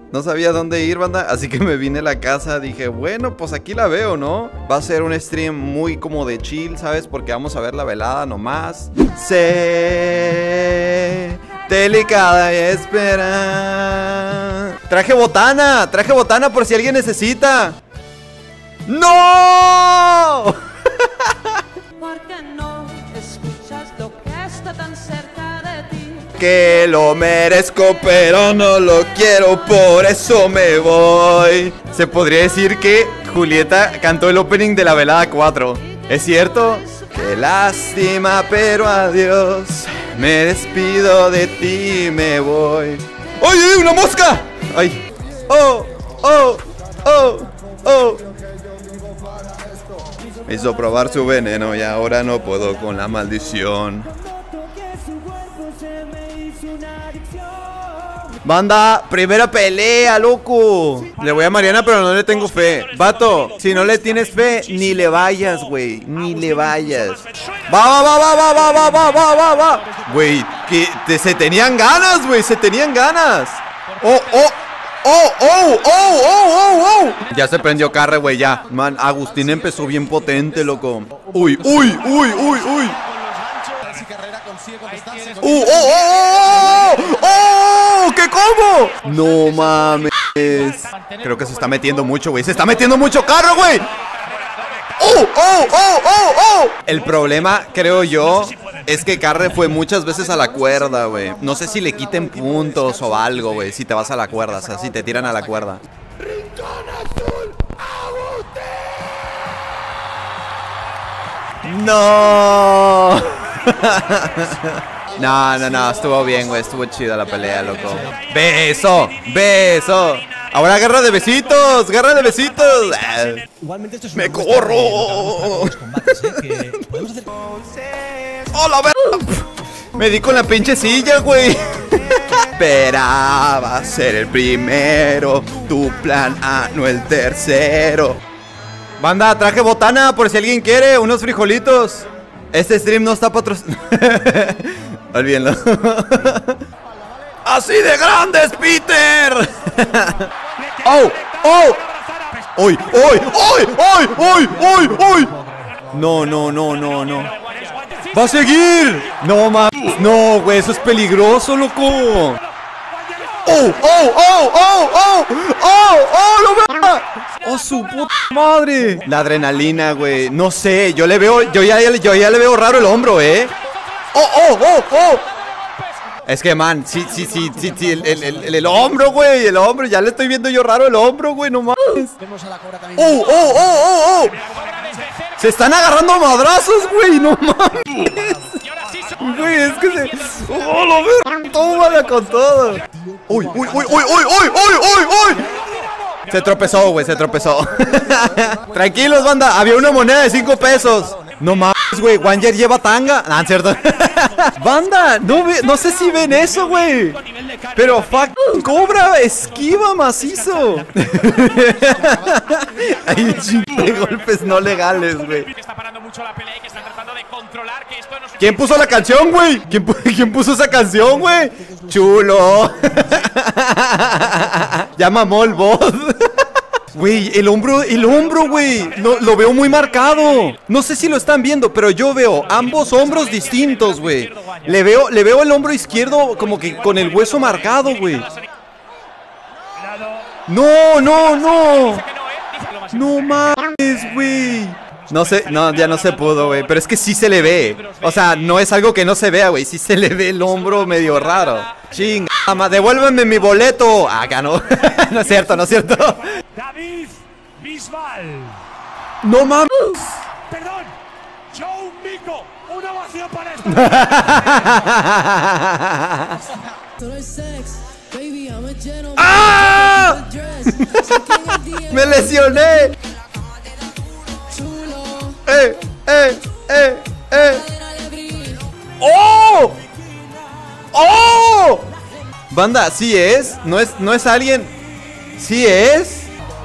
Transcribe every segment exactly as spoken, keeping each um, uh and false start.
No sabía dónde ir, banda, así que me vine a la casa. Dije, bueno, pues aquí la veo, ¿no? Va a ser un stream muy como de chill, ¿sabes? Porque vamos a ver la velada nomás. Sé delicada y espera. Traje botana, traje botana por si alguien necesita. ¡No! ¿Por qué no escuchas lo que está tan cerca de ti? Que lo merezco, pero no lo quiero, por eso me voy. Se podría decir que Julieta cantó el opening de la velada cuatro. ¿Es cierto? Qué lástima, pero adiós. Me despido de ti y me voy. ¡Ay, ay, una mosca! ¡Ay! ¡Oh, oh, oh, oh! Me hizo probar su veneno y ahora no puedo con la maldición. Banda, primera pelea, loco. Le voy a Mariana, pero no le tengo fe. Vato, si no le tienes fe, ni le vayas, güey. Ni le vayas. Va, va, va, va, va, va, va, va, va, va. Güey, que te, se tenían ganas, güey. Se tenían ganas. Oh, oh. ¡Oh, oh, oh, oh, oh, oh! Ya se prendió carre, güey, ya. Man, Agustín empezó bien potente, loco. Uy, uy, uy, uy, uy. ¡Uh, oh, oh, oh, oh! ¡Oh! ¿Qué combo? No mames. Creo que se está metiendo mucho, güey. Se está metiendo mucho carro, güey. ¡Oh, oh, oh, oh, oh! El problema, creo yo, es que Carre fue muchas veces a la cuerda, güey. No sé si le quiten puntos o algo, güey, si te vas a la cuerda, o sea, si te tiran a la cuerda. ¡No! No, no, no, estuvo bien, güey, estuvo chida la pelea, loco. ¡Beso! ¡Beso! Ahora guerra de besitos, guerra de besitos. Igualmente esto es ¡Me corro! ¡Hola, verga! Me di con la pinche silla, güey. Esperaba ser el primero. Tu plan A, no el tercero. Banda, traje botana por si alguien quiere. Unos frijolitos. Este stream no está patrocinado. Olvídenlo. ¡Así de grandes, Peter! ¡Oh! ¡Oh! ¡Uy! ¡Uy! ¡Uy! ¡Uy! ¡Uy! ¡Uy! ¡Uy! No, no, no, no, no. ¡Va a seguir! No, mames. No, güey, eso es peligroso, loco. ¡Oh! ¡Oh! ¡Oh! ¡Oh! ¡Oh! ¡Oh! ¡Oh! ¡Lo veo! ¡Oh, su puta madre! La adrenalina, güey. No sé, yo le veo, yo ya, yo ya le veo raro el hombro, ¿eh? ¡Oh! ¡Oh! ¡Oh! ¡Oh! Es que, man, sí, sí, sí, sí, sí, el, el, el, el hombro, güey, el hombro, ya le estoy viendo yo raro el hombro, güey, no mames. ¡Oh, oh, oh, oh, oh! Se están agarrando a madrazos, güey, no mames. Güey, es que se... ¡Oh, lo veo! ¡Tómala con todo! ¡Uy, uy, uy, uy, uy, uy, uy, uy, uy! Se tropezó, güey, se tropezó. Tranquilos, banda, había una moneda de cinco pesos. No mames, güey, Wanger lleva tanga. Ah, cierto. Banda, no, ve, no sé si ven eso, güey. Pero fuck, Cobra esquiva macizo. Hay chingo de golpes no legales, güey. ¿Quién puso la canción, güey? ¿Quién, pu ¿Quién puso esa canción, güey? Chulo. Ya mamó el boss. Güey, el hombro, el hombro, güey, no, lo veo muy marcado. No sé si lo están viendo, pero yo veo ambos hombros distintos, güey. Le veo, le veo el hombro izquierdo como que con el hueso marcado, güey. No, no, no. No mames, güey. No sé, no, ya no se pudo, güey. Pero es que sí se le ve. O sea, no es algo que no se vea, güey. Sí se le ve el hombro medio raro. Chinga, devuélveme mi boleto. Ah, ganó. No es cierto, no es cierto. David Bisbal. No mames. Perdón. Joe Mico. Una ovación para esto. ¡Ah! Me lesioné. ¡Eh! ¡Eh! ¡Eh! ¡Eh! ¡Oh! ¡Oh! Banda, sí es. No es, no es alguien. Sí es.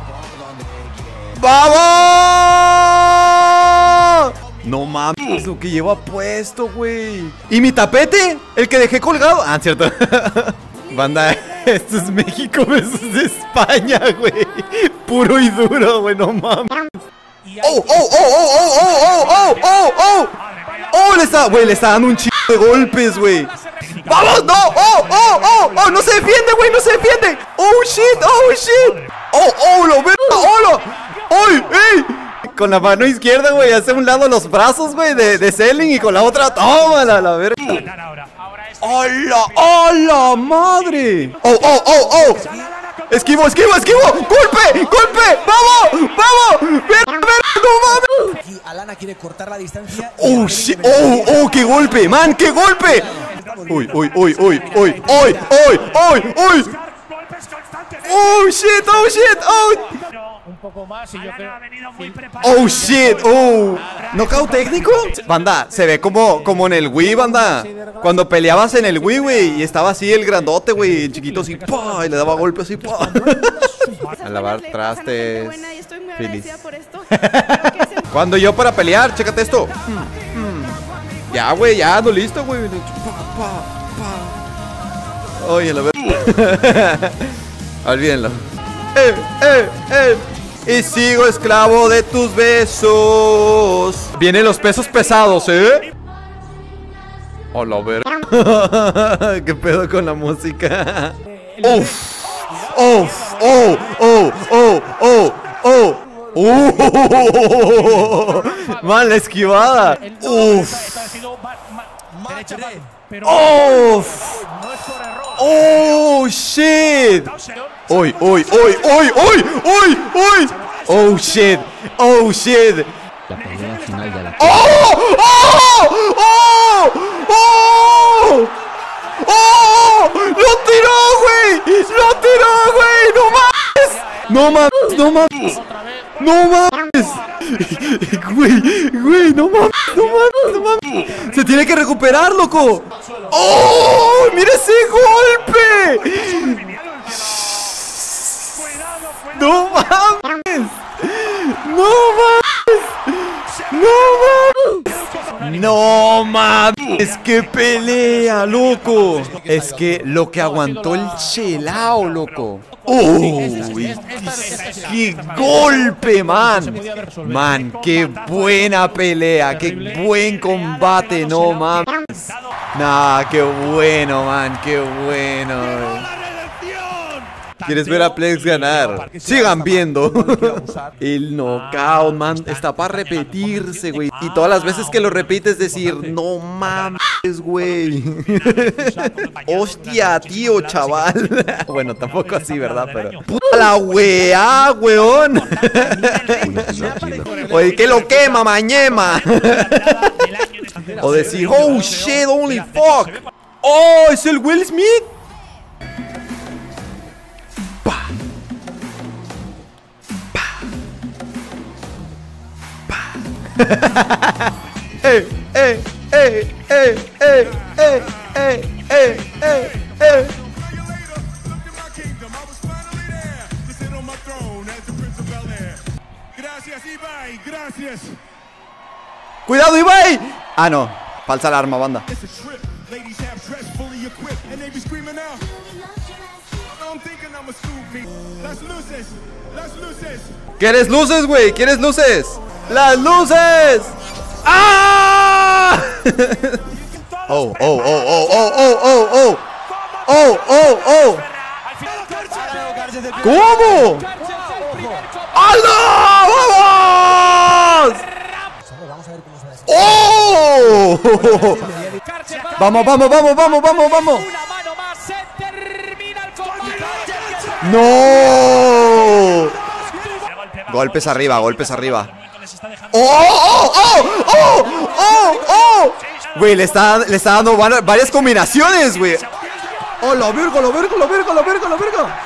¡Vamos! No mames, lo que lleva puesto, güey. ¿Y mi tapete? El que dejé colgado. Ah, cierto. Banda. Esto es México versus España, güey. Puro y duro, güey, no mames. Oh, oh, oh, oh, oh, oh, oh, oh, oh. Oh, le está, güey, le está dando un chingo de golpes, güey. ¡Vamos! ¡No! ¡Oh! ¡Oh! ¡Oh! ¡Oh! ¡No se defiende, güey! ¡No se defiende! ¡Oh, shit! ¡Oh, shit! ¡Oh! ¡Oh! ¡Lo veo! ¡Oh! ¡Lo! ¡Ay! ¡Ey! Con la mano izquierda, güey, hace un lado los brazos, güey, de, de Selling. Y con la otra, tómala, la verga. ¡Hola! ¡Hola, madre! ¡Oh! ¡Oh! ¡Oh! ¡Oh! ¡Esquivo! ¡Esquivo! ¡Esquivo! ¡Golpe! ¡Golpe! ¡Vamos! ¡Vamos! ¡Verga! ¡Verga! ¡No mames! Aquí Alana quiere cortar la distancia. ¡Oh, shit! ¡Oh! ¡Oh! ¡Qué golpe! ¡Man! ¡Qué golpe! ¡Uy! ¡Uy! ¡Uy! ¡Uy! ¡Uy! ¡Uy! ¡Uy! ¡Uy! ¡Uy! ¡Oh, shit! ¡Oh, shit! ¡Oh! Un poco más y yo creo. ¡Oh, shit! ¡Oh! ¿Knockout técnico? Banda, se ve como, como en el Wii, banda. Cuando peleabas en el Wii, güey, y estaba así el grandote, güey, el chiquito así, ¡pah! Y le daba golpes así, ¡pah! A lavar trastes. Feliz. Cuando yo para pelear, chécate esto. Ya, güey, ya ando listo, güey. Oye, la verdad. Olvídenlo. Eh, eh, eh. Y sigo esclavo de tus besos. Vienen los pesos pesados, ¿eh? Hola, ver. ¿Qué pedo con la música? Uf. Uf. Oh, oh, oh, oh, oh. Uh, mal la esquivada. Uf. Uf. Oh, shit. Uy, uy, uy, uy, uy, uy, uy. Oh, shit. Oh, shit. La pelea final de la... ¡Oh! ¡Oh! ¡Oh! ¡Oh! ¡Oh! ¡Lo tiró, güey! ¡Lo tiró, güey! ¡No mames! ¡No mames! ¡No mames! ¡No mames! Güey, güey, no mames, no mames, no mames. Se tiene que recuperar, loco. ¡Oh! ¡Mira ese golpe! ¡No mames! ¡No mames! ¡No mames! ¡No mames! ¡Qué pelea, loco! Es que lo que aguantó el chelao, loco. ¡Uy! ¡Qué golpe, man! Man, qué buena pelea. ¡Qué buen combate! No mames. Nah, qué bueno, man. Qué bueno. ¿Quieres ver a Plex ganar? Sigan viendo. El knockout, man, está para repetirse, güey. Y todas las veces que lo repites decir, no mames, güey. Hostia, tío, chaval. Bueno, tampoco así, ¿verdad? Pero puta la weá, weón. Oye, que lo quema, mañema. O decir, oh shit, holy fuck. Oh, es el Will Smith. ¡Eh, eh, eh, eh, eh, eh, eh, eh, eh, eh! ¡Cuidado, Ibai! Ah, no, falsa alarma, banda. ¿Quieres luces, güey? ¿Quieres luces? ¡Las luces! ¡Ah! Oh, oh, oh, oh, oh, oh, oh, oh. Oh, oh, oh. ¿Cómo? ¡Hala! ¡Vamos! ¡Oh! Vamos, vamos, vamos, vamos, vamos, vamos. ¡No! Golpes arriba, golpes arriba. ¡Oh, oh, oh, oh, oh, oh! Güey, le está, le está dando varias combinaciones, güey. ¡Oh, la verga, la verga, la verga, la verga, la verga!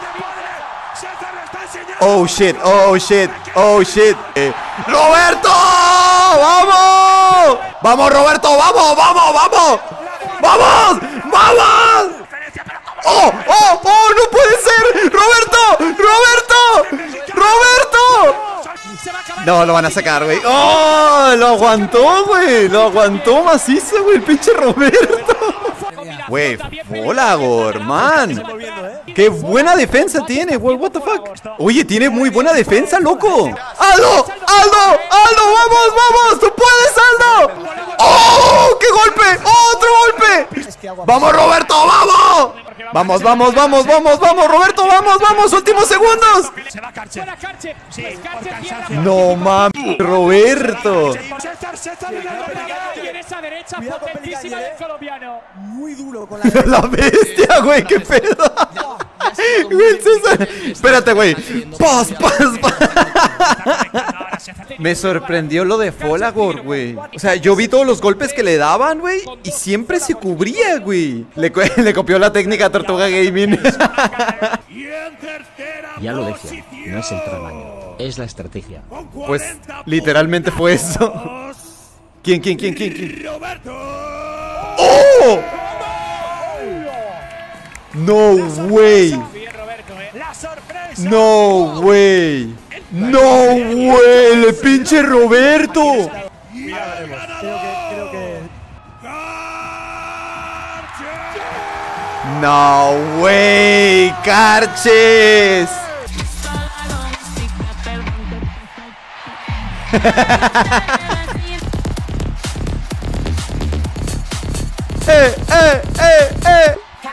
¡Oh, shit, oh, shit, oh, shit! Eh, ¡Roberto! ¡Vamos! ¡Vamos, Roberto! ¡Vamos, vamos, vamos! ¡Vamos! ¡Vamos! ¡Oh, oh, oh! ¡No puede ser! ¡Roberto! ¡Roberto! ¡Roberto! No, lo van a sacar, güey. ¡Oh! Lo aguantó, güey. Lo aguantó macizo, güey. El pinche Roberto. Güey, hola, Gorman. ¡Qué buena defensa tiene! What the fuck? Oye, tiene muy buena defensa, loco. ¡Aldo! ¡Aldo! ¡Aldo! ¡Vamos, vamos! ¡Tú puedes, Aldo! ¡Oh! ¡Qué golpe! ¡Otro golpe! ¡Vamos, Roberto! ¡Vamos! Vamos, vamos, vamos, vamos, vamos, Roberto, vamos, vamos, últimos segundos. No mames, Roberto. Muy duro con la... la bestia, güey, qué pedo. Güey, César. Espérate, güey. Paz, paz, paz. Me sorprendió lo de Folagor, güey. O sea, yo vi todos los golpes que le daban, güey, y siempre se cubría, güey. Le, le copió la técnica a Tortuga Gaming. Ya lo decía, no es el tamaño, es la estrategia. Pues literalmente fue eso. ¿Quién, quién, quién, quién, quién? ¡Oh! No way. No way. No way. El pinche Roberto. Creo que, creo que... No way, Carches. eh, eh, eh, eh.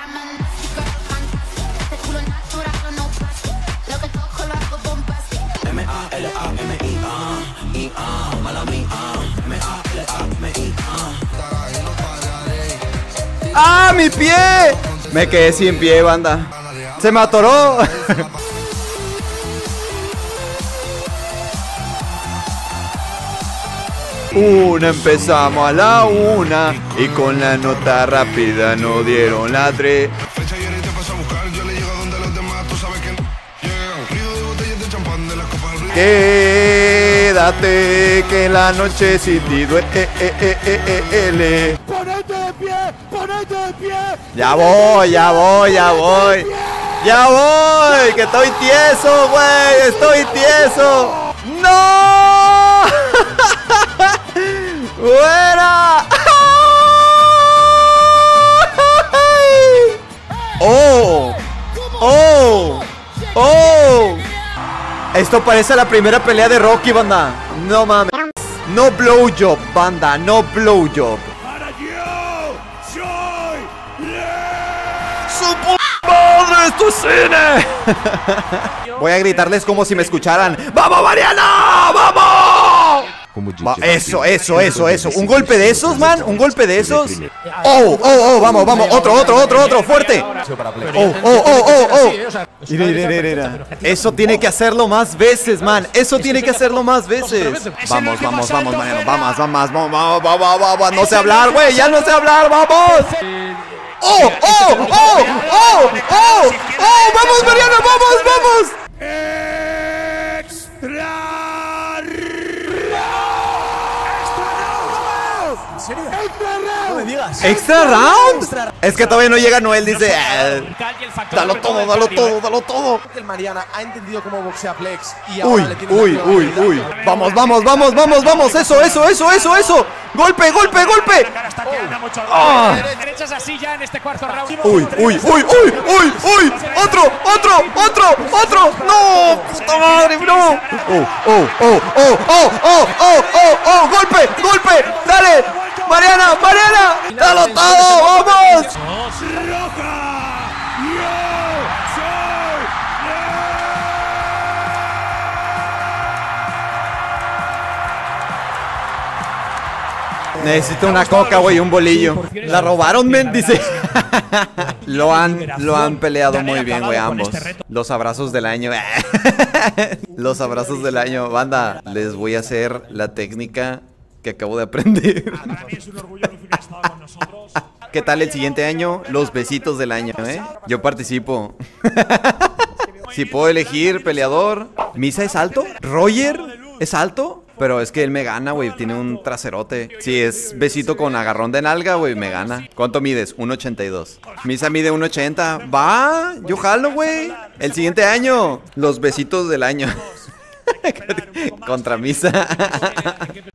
¡Ah, mi pie! Me quedé sin pie, banda. Se me atoró. Una, empezamos a la una y con la nota rápida no dieron la tres. Quédate que la noche sin ti duele. ¡Ponete de pie! ¡Ponete de pie! Ya voy, ya voy, ya voy. Ya voy, que estoy tieso, güey. Estoy tieso. ¡No! ¡Fuera! ¡Oh! ¡Oh! ¡Oh! Esto parece la primera pelea de Rocky, banda. No mames. No blowjob, banda. No blowjob. ¡Para yo! ¡Soy! ¡Su p*** madre! ¡Esto es cine! Voy a gritarles como si me escucharan. ¡Vamos, Mariana! ¡Vamos! Va, eso, eso, eso, eso. Un golpe de esos, man. Un golpe de esos. Oh, oh, oh, vamos, vamos. Otro, otro, otro, otro. Fuerte. Oh, oh, oh, oh, oh. Mira, mira, mira, mira. Eso tiene que hacerlo más veces, man. Eso tiene que hacerlo más veces. Vamos, vamos, vamos, Mariano. Vamos, vamos, vamos, vamos, vamos, vamos. No sé hablar, güey. Ya no sé hablar. Vamos. Oh, oh, oh, oh, oh, oh. Vamos, Mariano. Vamos, vamos. ¡Extra! ¿En serio? ¡Extra No round! me digas. ¿Extra round? Es que todavía no llega Noel, dice. eh, Dalo todo, dalo todo, dalo todo. El Mariana ha entendido cómo boxea Plex y Uy, ahora le tiene uy, una uy, prioridad. uy. Vamos, vamos, vamos, vamos, vamos. Eso, eso, eso, eso, eso. Golpe, golpe, golpe. Ah. Derechas así ya en este cuarto round. Uy, uy, uy, uy, uy, uy. Otro, otro, otro, otro. No, puta madre, no. Oh, oh, oh, oh, oh, oh, oh, oh, oh. Golpe, golpe. Dale. Mariana, Mariana. Dalo todo, vamos. ¡Roja! ¡Yo soy! Necesito una coca, güey, un bolillo. La robaron, men, dice. Lo han, lo han peleado muy bien, güey, ambos. Los abrazos del año. Los abrazos del año. Banda, les voy a hacer la técnica que acabo de aprender. Para mí es un orgullo que hubiera estado con nosotros. ¿Qué tal el siguiente año? Los besitos del año, ¿eh? Yo participo. Si puedo elegir peleador. ¿Misa es alto? ¿Roger es alto? Pero es que él me gana, güey, tiene un traserote. Si es besito con agarrón de nalga, güey, me gana. ¿Cuánto mides? uno ochenta y dos. Misa mide uno ochenta. Va, yo jalo, güey. El siguiente año, los besitos del año. Contra Misa.